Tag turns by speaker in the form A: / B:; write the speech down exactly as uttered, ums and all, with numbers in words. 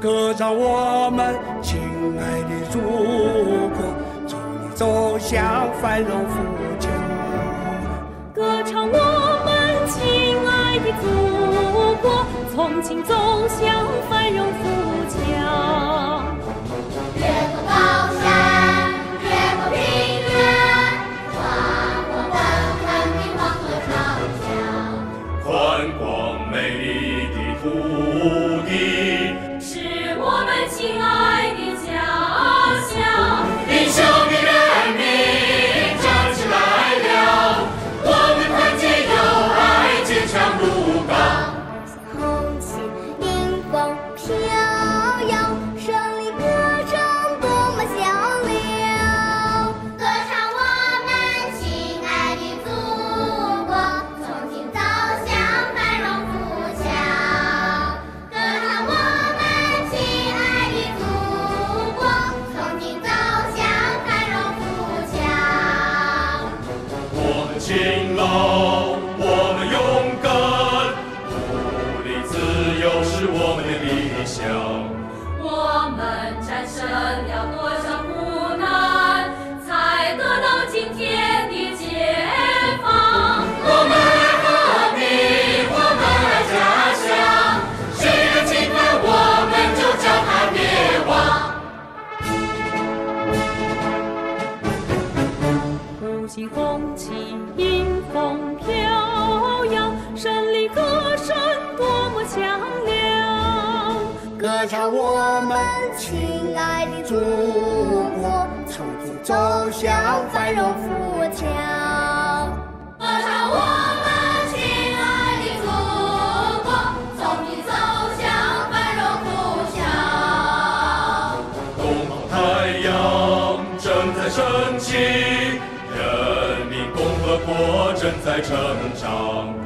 A: 歌唱我们亲爱的祖国，祝你走向繁荣富强。
B: 歌唱我们亲爱的祖国，从今走向繁荣富强。
C: 越过高山，越过平原，跨过奔腾的黄河长江，
D: 宽广美丽的土地，
B: 是我们亲爱的家乡。
D: 英雄的人民站起来了，我们团结友爱，坚强如钢。
C: 红旗迎风飘摇，胜利歌声多么响亮。歌唱我们亲爱的祖国，从今走向繁荣富强。歌唱我们亲爱的祖国，从今走向繁荣富强。
D: 我们勤劳，我们勇敢，努力自由是我们的理想。
B: 我们战胜了多少苦难，才得到今天的解放。
D: 我们爱和平，我们爱家乡，谁人侵犯我们就叫他灭亡。
B: 五星红旗迎风飘扬，胜利歌声多么响亮。
A: 歌唱我们亲爱的祖国，从今走向繁荣富强。
C: 歌唱我们亲爱的祖国，从今走向繁荣富强。
D: 东方太阳正在升起，人民共和国正在成长。